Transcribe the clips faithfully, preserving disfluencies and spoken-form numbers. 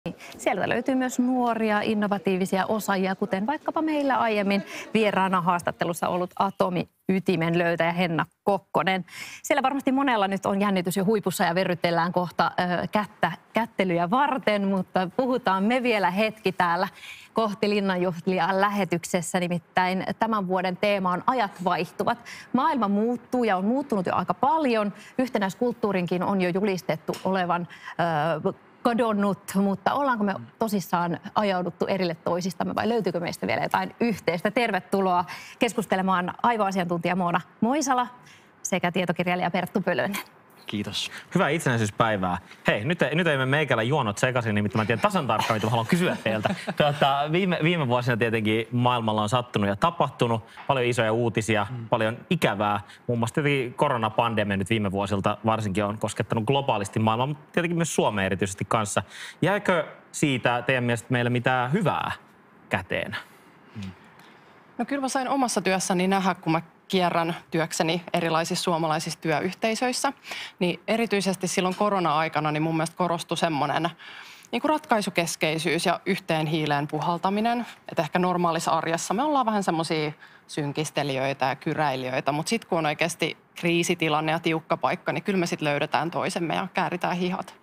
Sieltä löytyy myös nuoria, innovatiivisia osaajia, kuten vaikkapa meillä aiemmin vieraana haastattelussa ollut atomiytimen löytäjä Henna Kokkonen. Siellä varmasti monella nyt on jännitys jo huipussa ja verrytellään kohta ö, kättä, kättelyjä varten, mutta puhutaan me vielä hetki täällä kohti Linnanjuhlia lähetyksessä. Nimittäin tämän vuoden teema on ajat vaihtuvat. Maailma muuttuu ja on muuttunut jo aika paljon. Yhtenäiskulttuurinkin on jo julistettu olevan ö, kadonnut, mutta ollaanko me tosissaan ajauduttu erille toisistamme vai löytyykö meistä vielä jotain yhteistä? Tervetuloa keskustelemaan aivoasiantuntija Moona Moisala sekä tietokirjailija Perttu Pölönen. Kiitos. Hyvää itsenäisyyspäivää. Hei, nyt ei, nyt ei mene meikällä juonot sekaisin, nimittäin mä tiedän tasan tarkkaan, mitä mä haluan kysyä teiltä. Tuota, viime, viime vuosina tietenkin maailmalla on sattunut ja tapahtunut paljon isoja uutisia, mm. paljon ikävää. Muun muassa tietenkin koronapandemia nyt viime vuosilta varsinkin on koskettanut globaalisti maailmaa, mutta tietenkin myös Suomea erityisesti kanssa. Jääkö siitä teidän mielestä meille mitään hyvää käteen? Mm. No kyllä mä sain omassa työssäni nähdä, kun mä kierrän työkseni erilaisissa suomalaisissa työyhteisöissä, niin erityisesti silloin korona-aikana niin mun mielestä korostui semmoinen niin kuin ratkaisukeskeisyys ja yhteen hiileen puhaltaminen. Että ehkä normaalissa arjessa me ollaan vähän semmoisia synkistelijöitä ja kyräilijöitä, mutta sitten kun on oikeasti kriisitilanne ja tiukka paikka, niin kyllä me sitten löydetään toisemme ja kääritään hihat.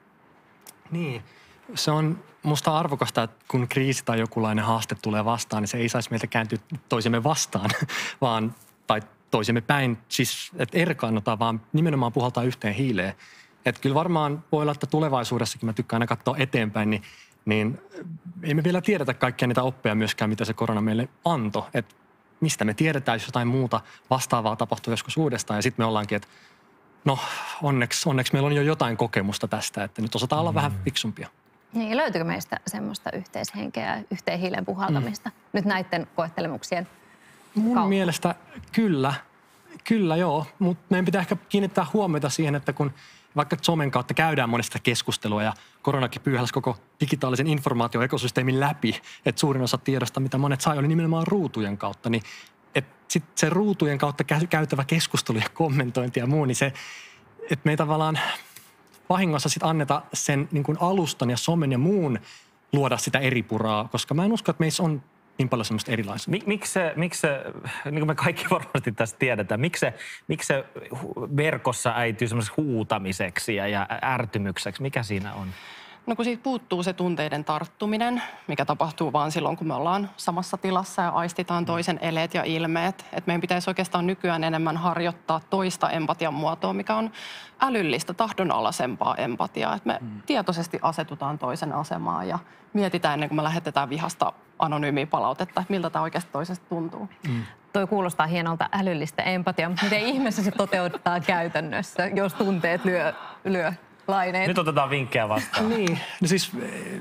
Niin, se on musta arvokasta, että kun kriisi tai jokinlainen haaste tulee vastaan, niin se ei saisi meiltä kääntyä toisemme vastaan, vaan tai toisemme päin, siis että erkaannutaan, vaan nimenomaan puhaltaa yhteen hiileen. Että kyllä varmaan voi olla, että tulevaisuudessakin mä tykkään aina katsoa eteenpäin, niin, niin ei me vielä tiedetä kaikkia niitä oppeja myöskään, mitä se korona meille antoi. Että mistä me tiedetään, jos jotain muuta vastaavaa tapahtuu joskus uudestaan. Ja sitten me ollaankin, että no onneksi, onneksi meillä on jo jotain kokemusta tästä, että nyt osataan olla mm. vähän fiksumpia. Niin, löytyykö meistä semmoista yhteishenkeä ja yhteen hiilen puhaltamista mm. nyt näiden koettelemuksien Mun kautta? mielestä kyllä, kyllä joo, mutta meidän pitää ehkä kiinnittää huomiota siihen, että kun vaikka somen kautta käydään monesta keskustelua ja koronakin pyyhäläsi koko digitaalisen informaatioekosysteemin läpi, että suurin osa tiedosta, mitä monet sai, oli nimenomaan ruutujen kautta, niin että sitten se ruutujen kautta käytävä keskustelu ja kommentointi ja muu, niin se, että me ei tavallaan vahingossa sitten anneta sen niin kuin alustan ja somen ja muun luoda sitä eripuraa, koska mä en usko, että meissä on niin paljon semmoista erilaista. Mik, miksi se, miksi se, niin kuin me kaikki varmasti tästä tiedetään, miksi se, miksi se verkossa äityy semmoiseksi huutamiseksi ja, ja ärtymykseksi? Mikä siinä on? No kun siitä puuttuu se tunteiden tarttuminen, mikä tapahtuu vaan silloin, kun me ollaan samassa tilassa ja aistitaan toisen eleet ja ilmeet. Et meidän pitäisi oikeastaan nykyään enemmän harjoittaa toista empatian muotoa, mikä on älyllistä, tahdonalaisempaa empatiaa. Et me mm. tietoisesti asetutaan toisen asemaan ja mietitään ennen kuin me lähetetään vihasta anonyymiä palautetta, että miltä tämä oikeasti toisesta tuntuu. Mm. Toi kuulostaa hienolta älyllistä empatiaa, mutta miten ihmeessä se toteutetaan käytännössä, jos tunteet lyö, lyö laineet? Nyt otetaan vinkkejä vastaan. Niin, no siis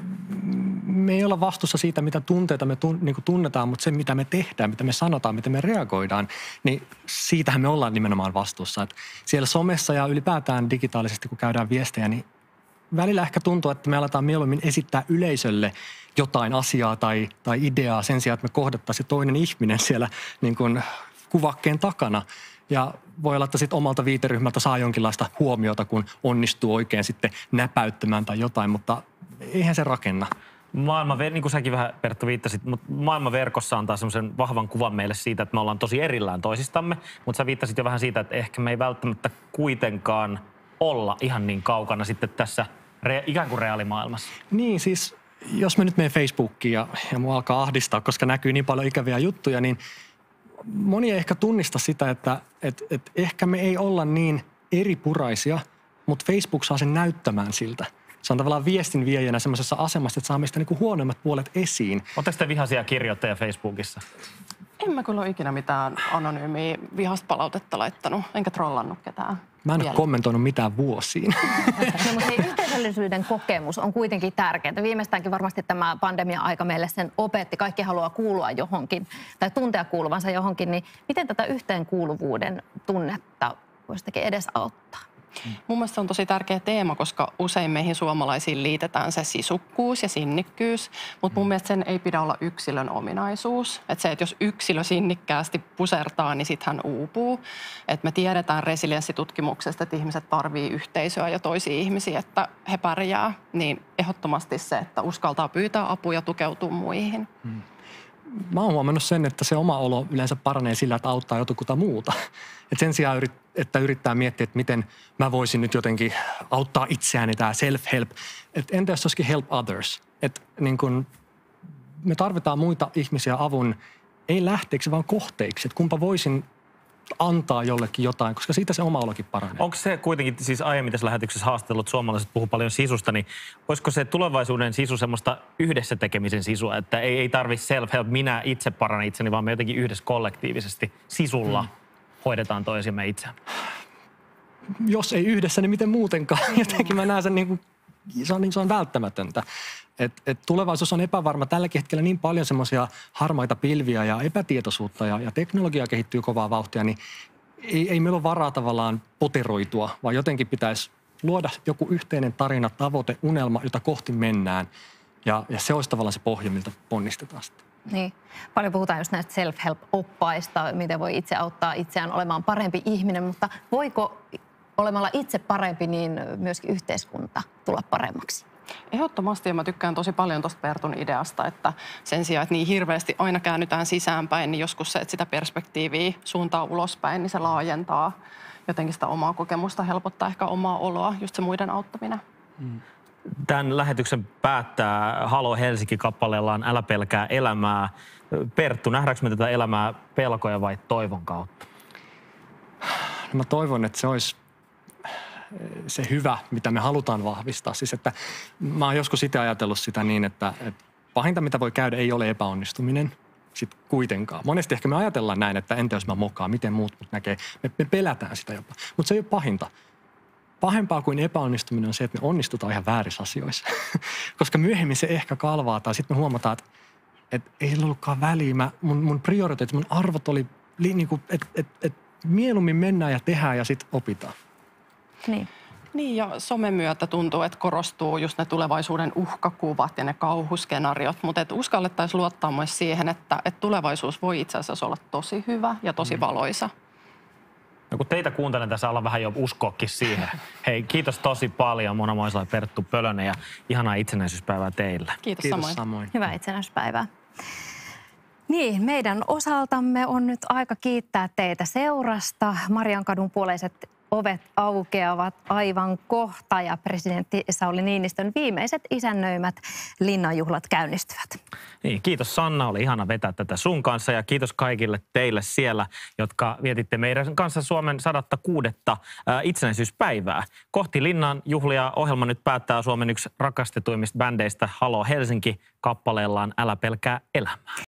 me ei olla vastuussa siitä, mitä tunteita me tun, niin kuin tunnetaan, mutta se, mitä me tehdään, mitä me sanotaan, miten me reagoidaan, niin siitähän me ollaan nimenomaan vastuussa. Et siellä somessa ja ylipäätään digitaalisesti, kun käydään viestejä, niin välillä ehkä tuntuu, että me aletaan mieluummin esittää yleisölle jotain asiaa tai, tai ideaa sen sijaan, että me kohdattaisiin toinen ihminen siellä niin kuin kuvakkeen takana. Ja voi olla, että sitten omalta viiteryhmältä saa jonkinlaista huomiota, kun onnistuu oikein sitten näpäyttämään tai jotain, mutta eihän se rakenna. Maailma, niin kuin säkin vähän Perttu viittasit, mutta maailmanverkossa antaa semmoisen vahvan kuvan meille siitä, että me ollaan tosi erillään toisistamme, mutta sä viittasit jo vähän siitä, että ehkä me ei välttämättä kuitenkaan olla ihan niin kaukana sitten tässä re, ikään kuin reaalimaailmassa. Niin siis, jos mä nyt menen Facebookiin ja, ja mua alkaa ahdistaa, koska näkyy niin paljon ikäviä juttuja, niin moni ei ehkä tunnista sitä, että et, et ehkä me ei olla niin eripuraisia, mutta Facebook saa sen näyttämään siltä. Se on tavallaan viestin viejänä semmoisessa asemassa, että saa meistä niinku huonoimmat puolet esiin. Oletteko te vihaisia kirjoittajia Facebookissa? En mä kyllä ole ikinä mitään anonyymiä vihasta palautetta laittanut, enkä trollannut ketään. Mä en ole kommentoinut mitään vuosiin. No, mutta hei, yhteisöllisyyden kokemus on kuitenkin tärkeää. Viimeistäänkin varmasti tämä pandemia-aika meille sen opetti. Kaikki haluaa kuulua johonkin tai tuntea kuuluvansa johonkin. Niin miten tätä yhteenkuuluvuuden tunnetta voisi edesauttaa? Mun mielestä se on tosi tärkeä teema, koska usein meihin suomalaisiin liitetään se sisukkuus ja sinnikkyys, mutta mun mielestä sen ei pidä olla yksilön ominaisuus. Että se, että jos yksilö sinnikkäästi pusertaa, niin sitten hän uupuu. Että me tiedetään resilienssitutkimuksesta, että ihmiset tarvii yhteisöä ja toisia ihmisiä, että he pärjää. Niin ehdottomasti se, että uskaltaa pyytää apua ja tukeutua muihin. Hmm. Mä oon huomannut sen, että se oma olo yleensä paranee sillä, että auttaa jotakuta muuta. Et sen sijaan, että yrittää miettiä, että miten mä voisin nyt jotenkin auttaa itseäni, tämä self-help. Et entä jos olisikin help others? Et niin kun me tarvitaan muita ihmisiä avun, ei lähteeksi, vaan kohteiksi. Että kumpa voisin antaa jollekin jotain, koska siitä se oma olokin paranee. Onko se kuitenkin, siis aiemmin tässä lähetyksessä haastellut suomalaiset puhuu paljon sisusta, niin olisiko se tulevaisuuden sisu semmoista yhdessä tekemisen sisua, että ei, ei tarvitse self-help, minä itse parannan itseni, vaan me jotenkin yhdessä kollektiivisesti sisulla hmm. hoidetaan toisiamme itse? Jos ei yhdessä, niin miten muutenkaan? Jotenkin mä näen sen niin kuin, se on, se on välttämätöntä. Et, et tulevaisuus on epävarma. Tälläkin hetkellä niin paljon semmoisia harmaita pilviä ja epätietoisuutta ja, ja teknologia kehittyy kovaa vauhtia, niin ei, ei meillä ole varaa tavallaan poteroitua, vaan jotenkin pitäisi luoda joku yhteinen tarina, tavoite, unelma, jota kohti mennään. Ja, ja se olisi tavallaan se pohja, miltä ponnistetaan sitten. Niin. Paljon puhutaan just näistä self-help-oppaista, miten voi itse auttaa itseään olemaan parempi ihminen, mutta voiko olemalla itse parempi, niin myöskin yhteiskunta tulla paremmaksi? Ehdottomasti, ja mä tykkään tosi paljon tuosta Pertun ideasta, että sen sijaan, että niin hirveästi aina käännytään sisäänpäin, niin joskus se, että sitä perspektiiviä suuntaa ulospäin, niin se laajentaa jotenkin sitä omaa kokemusta, helpottaa ehkä omaa oloa, just se muiden auttaminen. Tämän lähetyksen päättää Halo Helsinki-kappaleellaan Älä pelkää elämää. Perttu, nähdäänkö me tätä elämää pelkoja vai toivon kautta? No mä toivon, että se olisi se hyvä, mitä me halutaan vahvistaa. Siis että mä oon joskus itse ajatellut sitä niin, että, että pahinta, mitä voi käydä, ei ole epäonnistuminen sitten kuitenkaan. Monesti ehkä me ajatellaan näin, että entä jos mä mokaan, miten muut mut näkee. Me, me pelätään sitä jopa, mutta se ei ole pahinta. Pahempaa kuin epäonnistuminen on se, että me onnistutaan ihan väärissä asioissa. Koska myöhemmin se ehkä kalvaa tai sitten me huomataan, että, että ei sillä ollutkaan väliä. Mä, mun, mun prioriteetit, mun arvot oli, niin kuin, että, että, että mieluummin mennään ja tehdään ja sitten opitaan. Niin. Niin, ja somen myötä tuntuu, että korostuu just ne tulevaisuuden uhkakuvat ja ne kauhuskenaariot, mutta että uskallettaisiin luottaa myös siihen, että, että tulevaisuus voi itse asiassa olla tosi hyvä ja tosi valoisa. No kun teitä kuuntelen, tässä ollaan vähän jo uskoakin siihen. Hei, kiitos tosi paljon Mona Moisala ja Perttu Pölönen ja ihanaa itsenäisyyspäivää teille. Kiitos, Kiitos samoin. samoin. Hyvää itsenäisyyspäivää. Niin, meidän osaltamme on nyt aika kiittää teitä seurasta. Mariankadun puoleiset ovet aukeavat aivan kohta ja presidentti Sauli Niinistön viimeiset isännöimät linnanjuhlat käynnistyvät. Niin, kiitos Sanna, oli ihana vetää tätä sun kanssa ja kiitos kaikille teille siellä, jotka vietitte meidän kanssa Suomen sadatta kuudetta itsenäisyyspäivää. Kohti linnanjuhlia ohjelma nyt päättää Suomen yksi rakastetuimmista bändeistä Halo Helsinki kappaleellaan Älä pelkää elämää.